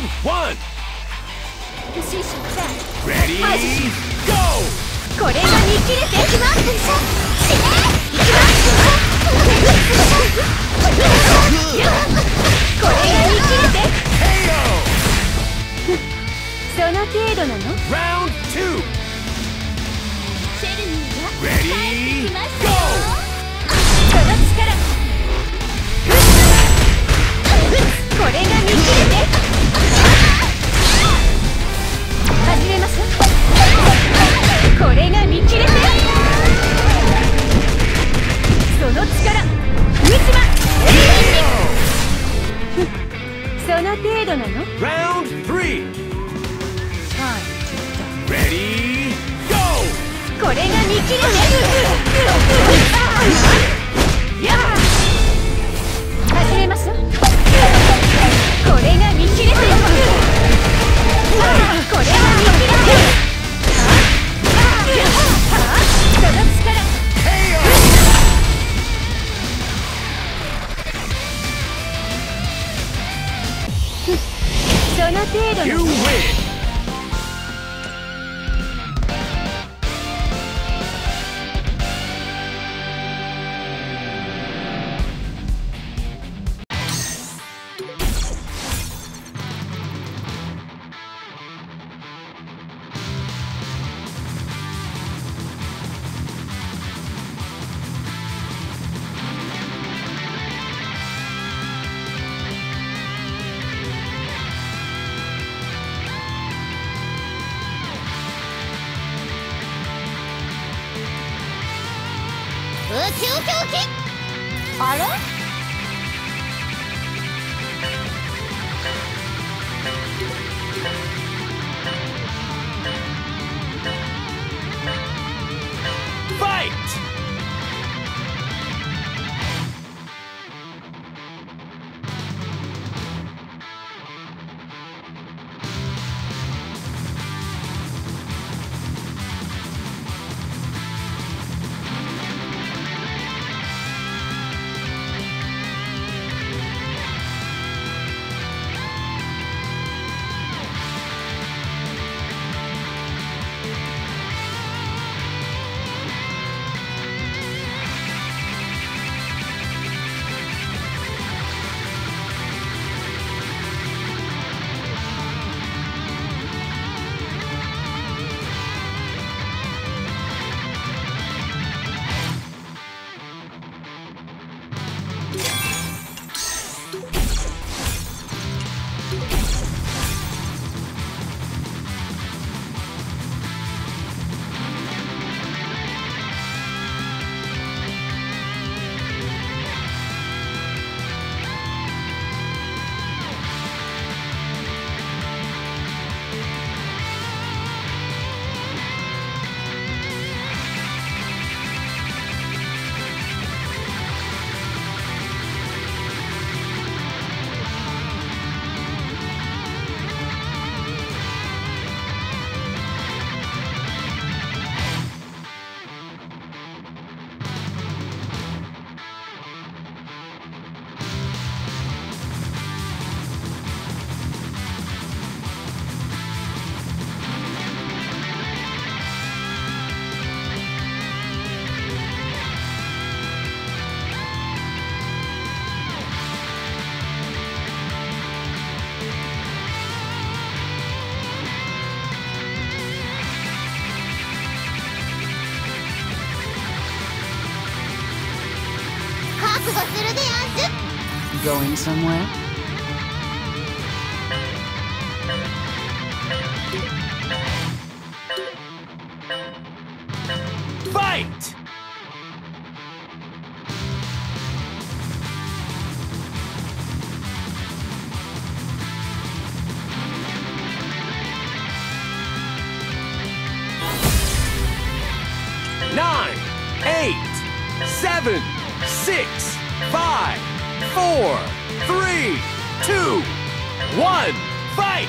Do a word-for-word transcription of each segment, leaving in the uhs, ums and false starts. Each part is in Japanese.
Round one. Ready, go! これが見切れていきます。いきますこれが見切れてケーオー! その程度なの Round two. シェルニーが Ready, go! その力これが見切れて始めます。これが見切れてその力打ちますその程度なの Round three. Ready, go! これが見切れて始めましょう。これが見切れてこれが見切れてその力その程度の You win! 宇宙狂気あれ Fight! Going somewhere? Fight! Nine, eight, seven, six, five, four, three, two, one, fight!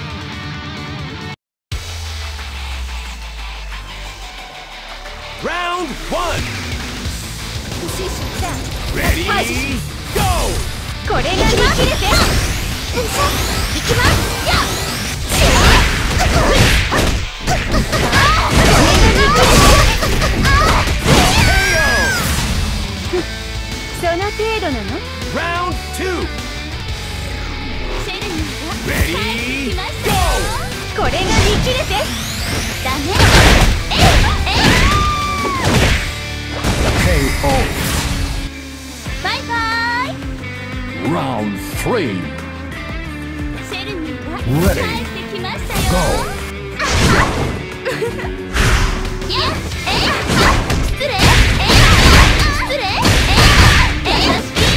Round Round one. 師匠さん Ready, go! これが見切れて行きますよっその程度なの Round two. シェルニーが Ready, go! これが見切れてダメえいえいケーオーバイバイ Round three. シェルニーが Ready, 帰ってきましたよ go! いやえい失礼えい失礼えいえい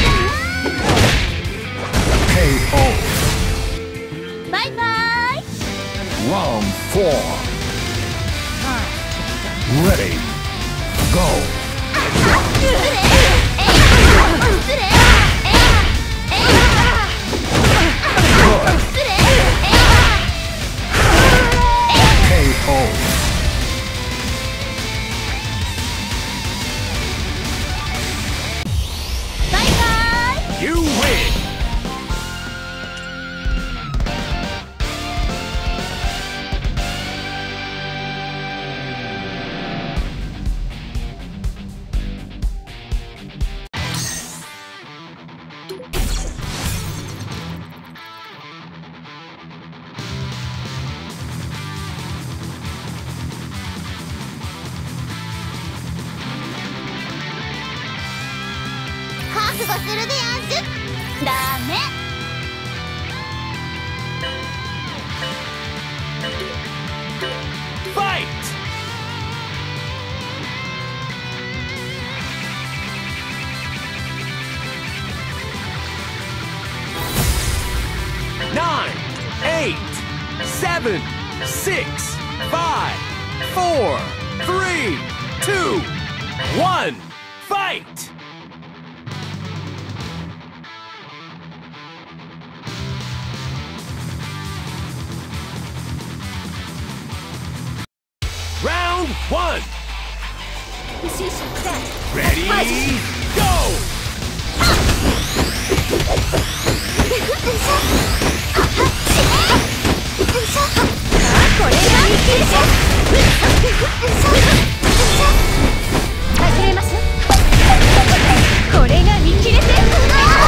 ケーオーバイバイ Round four. Ready, go! 失礼えい失礼えいえい Good. 失礼えいケーオーバイバイ You win! 覚悟するでやんすダメ Fight! Nine, eight, seven, six, five, four, three, two, one, fight! Round one. 師匠さん Ready, go! これが見切れて始めますこれが見切れてこれ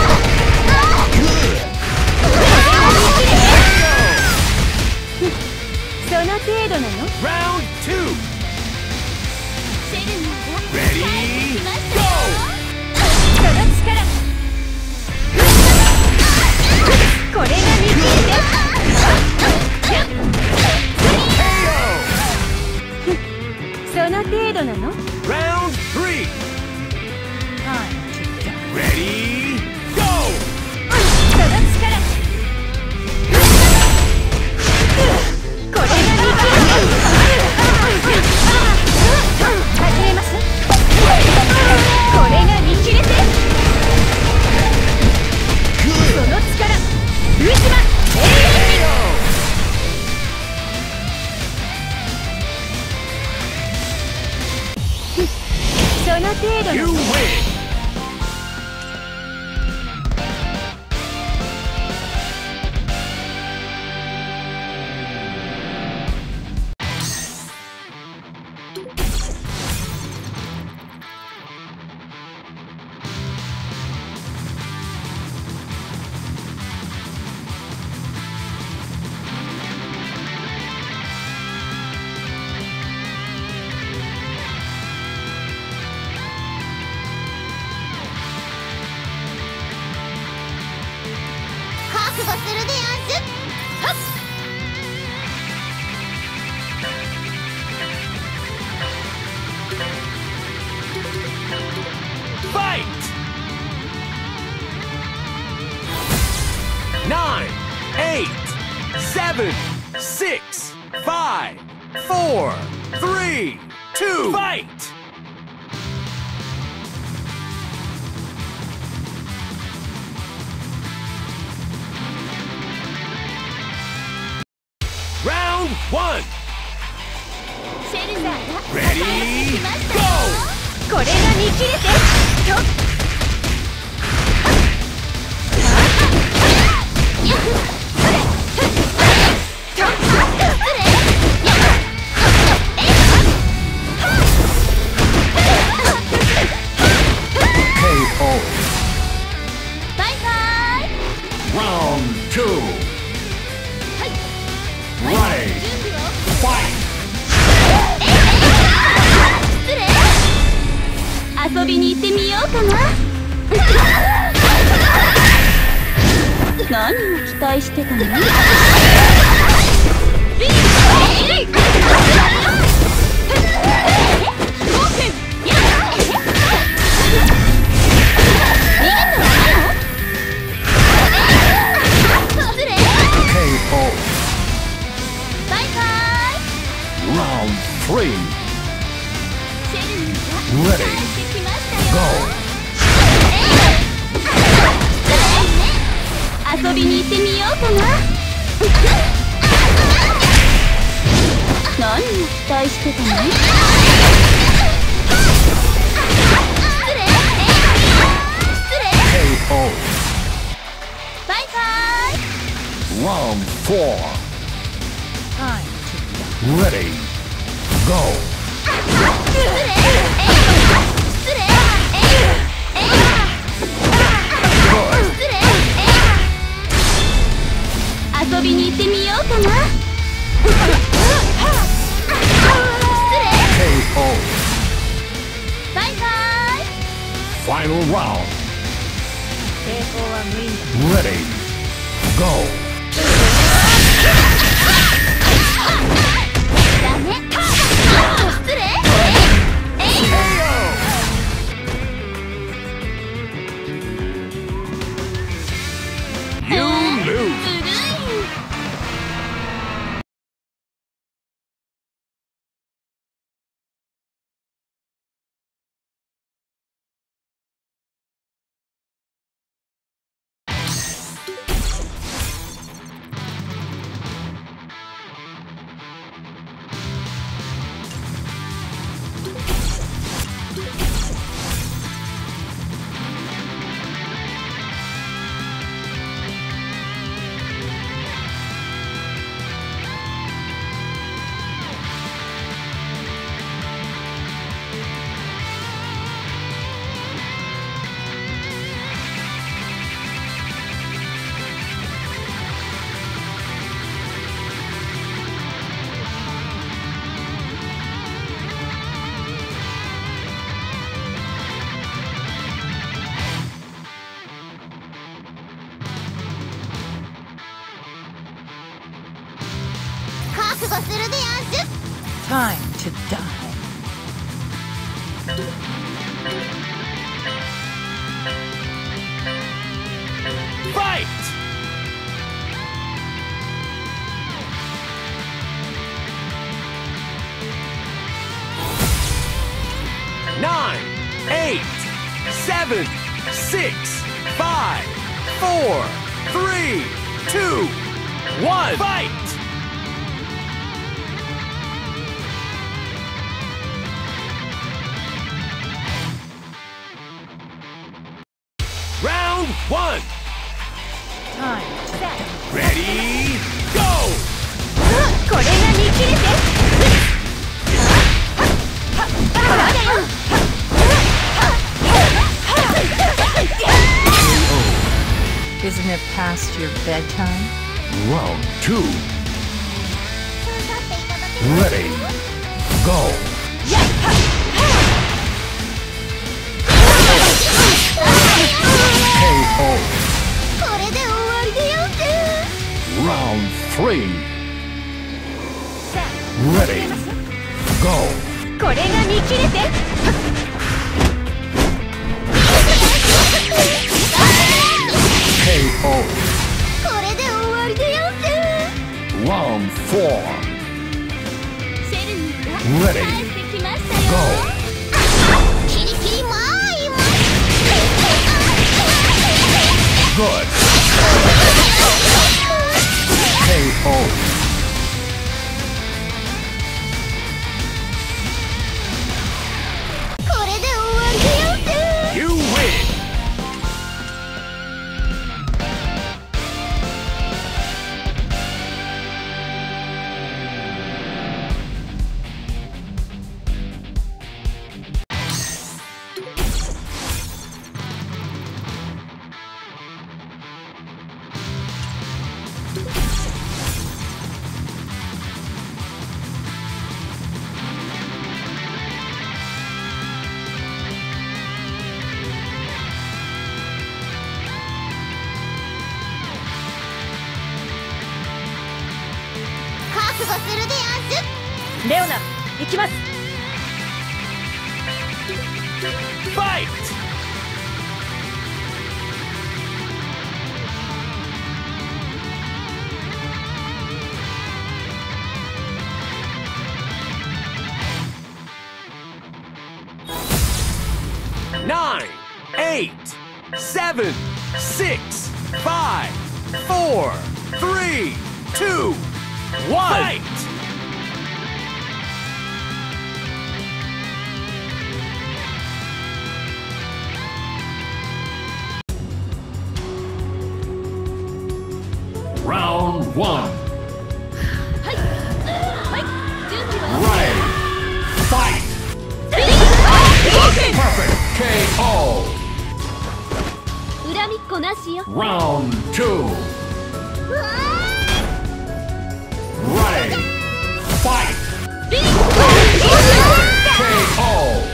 が見切れてその程度なの Round two. シェルニーが Ready, その力これが見切れて go! その程度なの Round three. Ready, go! その力これが見切れて始めますこれが見切れてその力上島永遠にその程度 You の win! nine, eight, seven, six, five, four, three, two, fight! Round one. シェルナーが Ready, go! これが見切れてと遊びに行ってみようかな何を期待してたの遊びに行ってみようかな何を期待してたのバイバイ Round four. Ready. Go. 遊びに行ってみようかなケーオーバイバイ Final round. 抵抗は無意味 Ready. Go. ダメ失礼 You lose. 覚悟するでやんす Time to die. Fight! Nine, eight, seven, six, five, four, three, two, one. Fight! Round one. Time to die. Ready, go! これが見切れて Isn't it past your bedtime? Round two. Ready, go!ケーオーこれで終わりでやんす Round three. Ready, go! これが見切れてケーオーこれで終わりでやんす Round four. シェルニーが Ready, 帰ってきましたよ go! キリキリマーイマ Good. ケーオーこれで終きます。 Fight! Nine, eight, seven, six, five, four, three, two, one. Fight! Round one. はいはい準備は Ready. Fight. Perfect. K O. 恨みっこなしよ。 Round two. Ready. Fight. K O.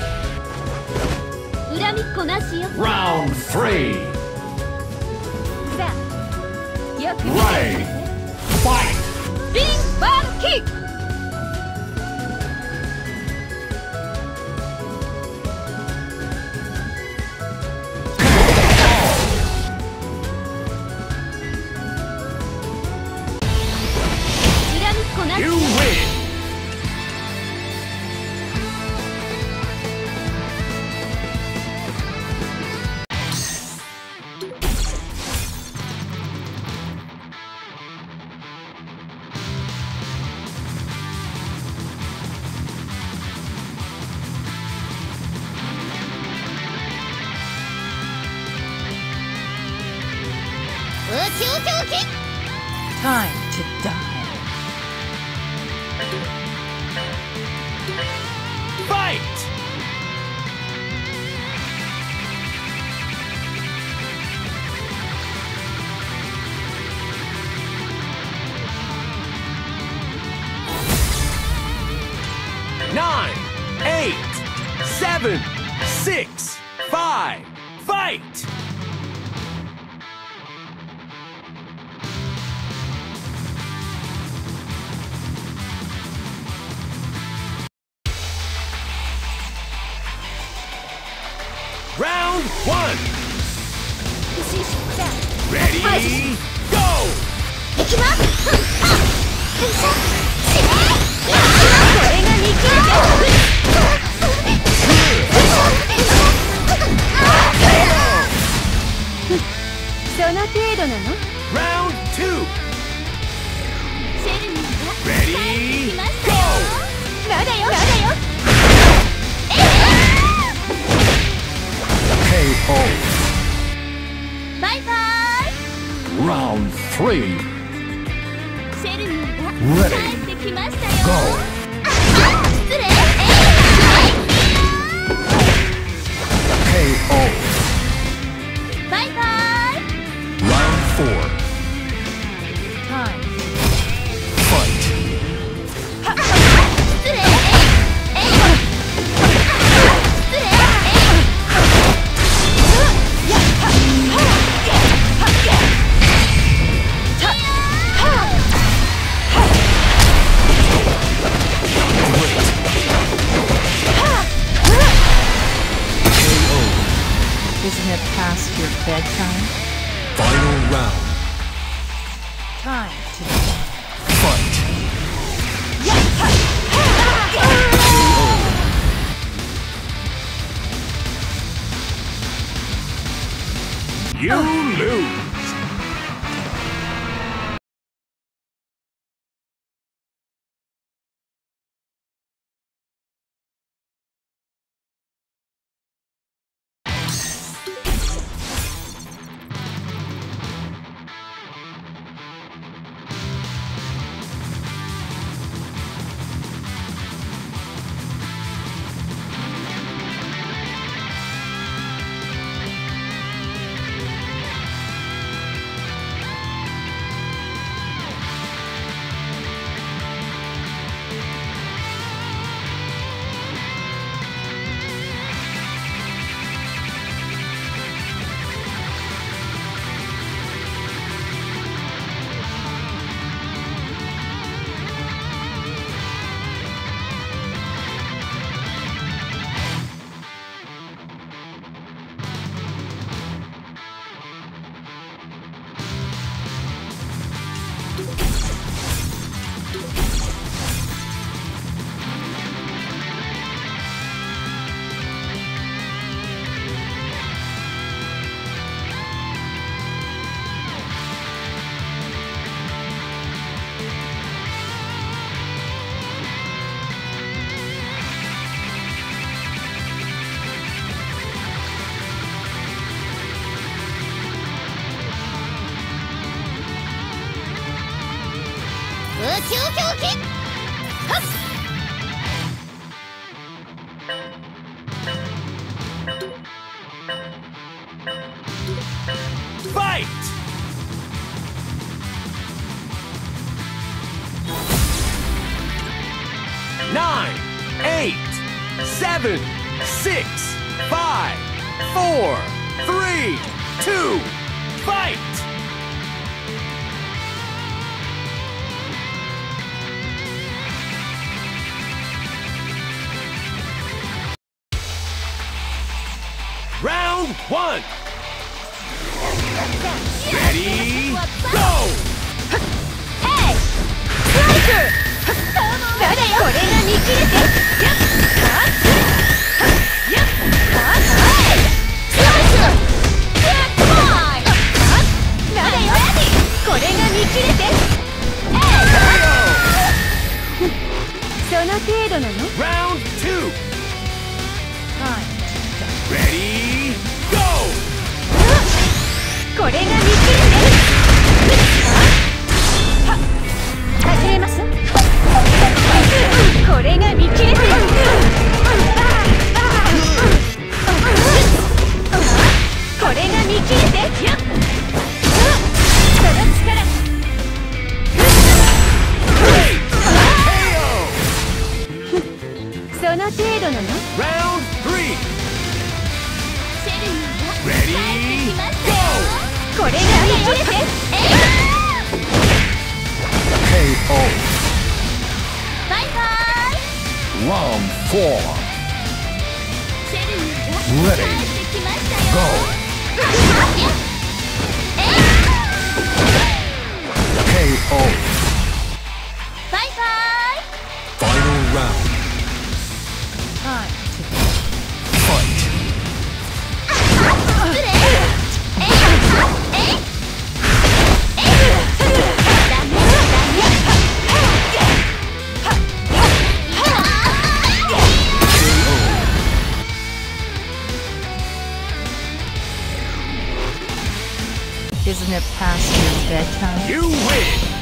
恨みっこなしよ。 Round three. さあよく見て Ready. Fight. ビンバーキック。恨みっこなし You よ。 win! Time to die. Fight! Nine, eight, seven, six, five, fight! Round one! よしよしじゃあ Ready? Go! いきます。はっはっよいしょしねこれがにきその程度なの。 Round two! シェルミンが Ready? 来ましたよ。まだよまだよ。 K O. バイバイ。 Round three. シェルミンが Ready. 帰ってきましたよ。 Go. ああ失礼。 K O. バイバイ。 Round four. Time. Fight. 失礼。えい。失礼。やっはっはっはっは Isn't it past your bedtime? Final round. Time to die. Fight. You lose! 究極はっ Fight! Nine, eight, seven, six, five, four, three, two, fight! Round one! Ready, go! 誰よこれが見切れてやっはっやっはっスライスやっボーイはっ誰よこれが見切れてその程度なの Round two! Ready, go! これが見切れてはっ始めますこれが見切れてこれが見切れてやっその力 その程度なの Round three! シェルニーが Ready, これが見切れてケーオーバイバイ Round four. シェルニーが Ready. 帰ってきましたよ Go. ケーオーバイバイ Final round. Fight. 失礼ええええダメダメ Isn't it past your bedtime? You win!